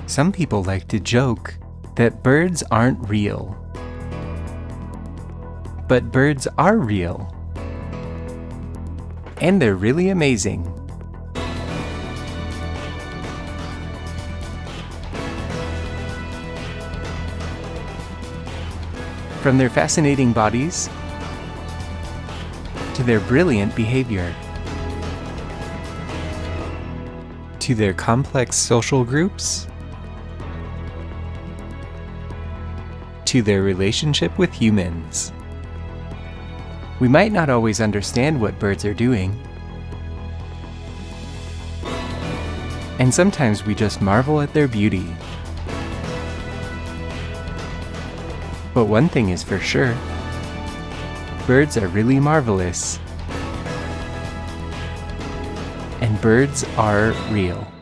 Some people like to joke that birds aren't real. But birds are real. And they're really amazing. From their fascinating bodies to their brilliant behavior, to their complex social groups, to their relationship with humans. We might not always understand what birds are doing, and sometimes we just marvel at their beauty. But one thing is for sure, birds are really marvelous, and birds are real.